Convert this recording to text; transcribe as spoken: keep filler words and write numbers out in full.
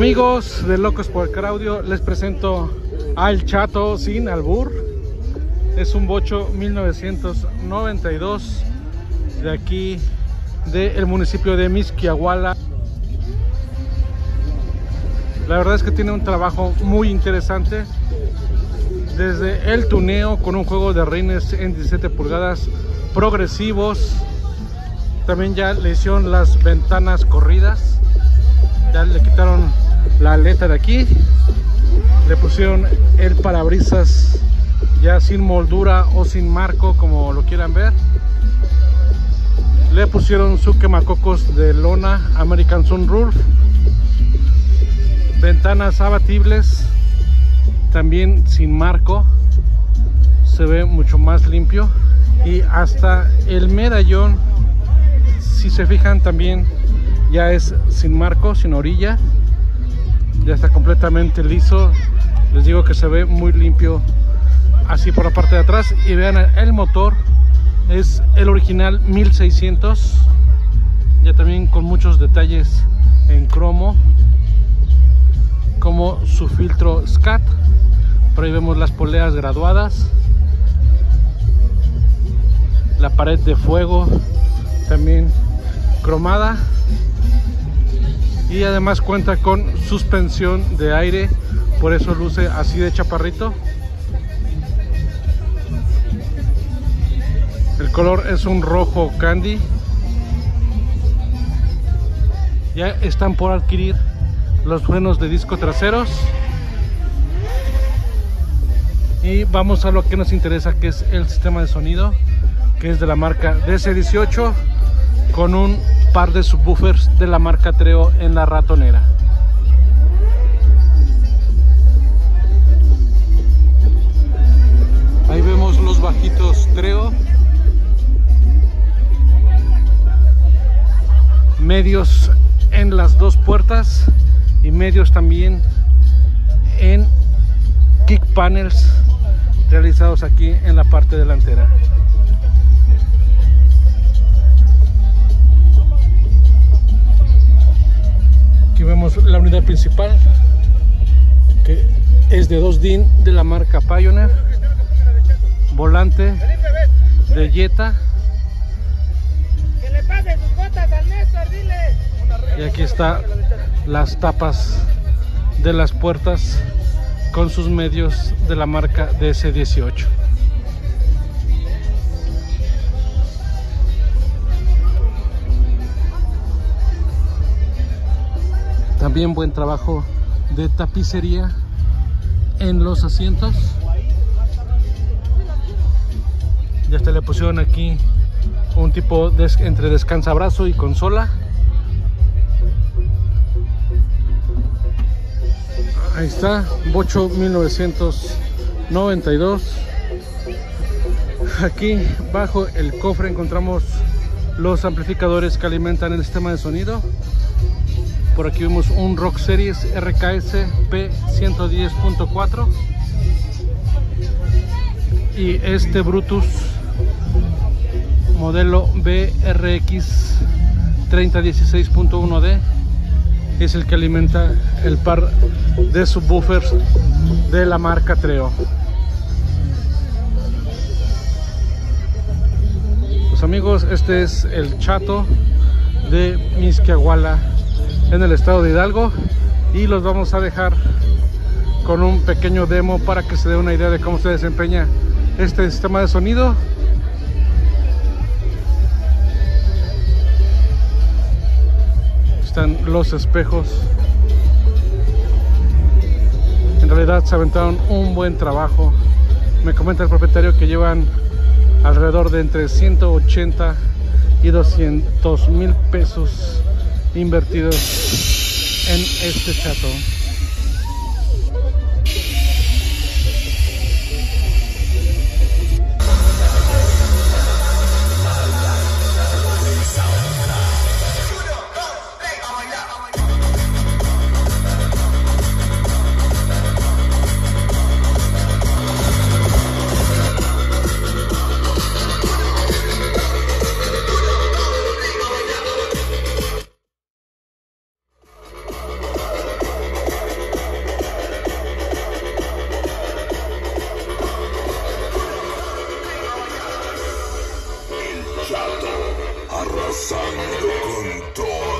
Amigos de Locos por el Car Audio, les presento al Chato sin albur. Es un bocho mil novecientos noventa y dos de aquí del municipio de Mixquiahuala. La verdad es que tiene un trabajo muy interesante, desde el tuneo con un juego de rines en diecisiete pulgadas progresivos. También ya le hicieron las ventanas corridas, ya le quitaron la aleta de aquí, le pusieron el parabrisas ya sin moldura o sin marco, como lo quieran ver. Le pusieron su quemacocos de lona American Sunroof, ventanas abatibles también sin marco, se ve mucho más limpio, y hasta el medallón, si se fijan, también ya es sin marco, sin orilla, ya está completamente liso. Les digo que se ve muy limpio así por la parte de atrás. Y vean, el motor es el original mil seiscientos, ya también con muchos detalles en cromo, como su filtro S C A T. Por ahí vemos las poleas graduadas, la pared de fuego también cromada, y además cuenta con suspensión de aire, por eso luce así de chaparrito. El color es un rojo candy. Ya están por adquirir los frenos de disco traseros, y vamos a lo que nos interesa, que es el sistema de sonido, que es de la marca D C dieciocho, con un par de subwoofers de la marca Treo en la ratonera. Ahí vemos los bajitos Treo, medios en las dos puertas y medios también en kick panels realizados aquí en la parte delantera. Aquí vemos la unidad principal, que es de dos D I N de la marca Pioneer, volante de Jetta, y aquí está las tapas de las puertas con sus medios de la marca D C dieciocho. También buen trabajo de tapicería en los asientos. Ya hasta le pusieron aquí un tipo de entre descansabrazo y consola. Ahí está, bocho mil novecientos noventa y dos. Aquí bajo el cofre encontramos los amplificadores que alimentan el sistema de sonido. Por aquí vemos un Rock Series R K S P ciento diez punto cuatro y este Brutus modelo B R X treinta dieciséis punto uno D es el que alimenta el par de subwoofers de la marca Treo. Pues amigos, este es el Chato de Mixquiahuala en el estado de Hidalgo, y los vamos a dejar con un pequeño demo para que se dé una idea de cómo se desempeña este sistema de sonido. Están los espejos. En realidad se aventaron un buen trabajo. Me comenta el propietario que llevan alrededor de entre ciento ochenta y doscientos mil pesos invertidos en este Chato. arrasando con todo.